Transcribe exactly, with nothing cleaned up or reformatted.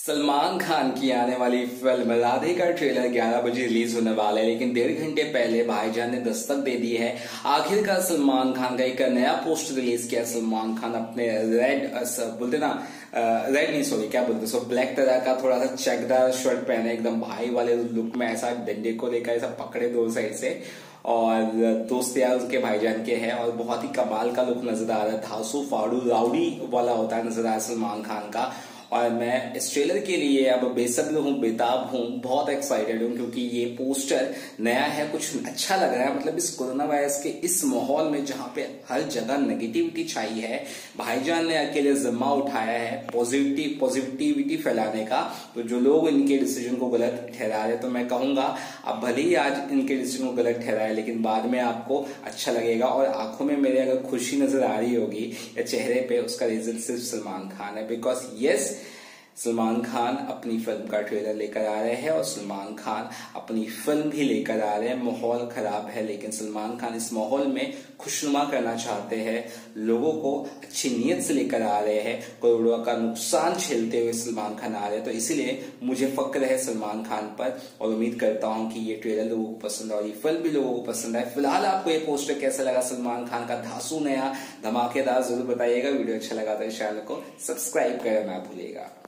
सलमान खान की आने वाली फिल्म राधे का ट्रेलर ग्यारह बजे रिलीज होने वाला है, लेकिन डेढ़ घंटे पहले भाईजान ने दस्तक दे दी है। आखिरकार सलमान खान का एक नया पोस्टर रिलीज किया। सलमान खान अपने रेड बोलते ना रेड नहीं सॉरी क्या बोलते सो ब्लैक तरह का थोड़ा सा चेकदार शर्ट पहने, एकदम भाई वाले लुक में, ऐसा डंडे को लेकर ऐसा पकड़े दो साइड से, और दोस्त यार उनके भाईजान के हैं और बहुत ही कमाल का लुक नजर आ रहा है। धांसू फाड़ू राउडी वाला होता है नजर आ रहा है सलमान खान का। और मैं इस ट्रेलर के लिए अब बेसब्र हूँ, बेताब हूँ, बहुत एक्साइटेड हूँ क्योंकि ये पोस्टर नया है, कुछ अच्छा लग रहा है। मतलब इस कोरोना वायरस के इस माहौल में जहाँ पे हर जगह नेगेटिविटी छाई है, भाईजान ने अकेले जिम्मा उठाया है पॉजिटिविटी पॉजिटिविटी फैलाने का। तो जो लोग इनके डिसीजन को गलत ठहरा रहे, तो मैं कहूंगा अब भले ही आज इनके डिसीजन को गलत ठहराए, लेकिन बाद में आपको अच्छा लगेगा। और आंखों में मेरे अगर खुशी नजर आ रही होगी या चेहरे पे, उसका रीजन सिर्फ सलमान खान है। बिकॉज यस, सलमान खान अपनी फिल्म का ट्रेलर लेकर आ रहे हैं और सलमान खान अपनी फिल्म भी लेकर आ रहे हैं। माहौल खराब है, लेकिन सलमान खान इस माहौल में खुशनुमा करना चाहते हैं, लोगों को अच्छी नीयत से लेकर आ रहे हैं। करोड़ों का नुकसान झेलते हुए सलमान खान आ रहे हैं, तो इसीलिए मुझे फक्र है सलमान खान पर और उम्मीद करता हूं कि ये ट्रेलर लोगों को पसंद और ये फिल्म भी लोगों को पसंद है। फिलहाल आपको ये पोस्टर कैसा लगा सलमान खान का धांसू नया धमाकेदार, जरूर बताइएगा। वीडियो अच्छा लगा तो चैनल को सब्सक्राइब करना ना भूलिएगा।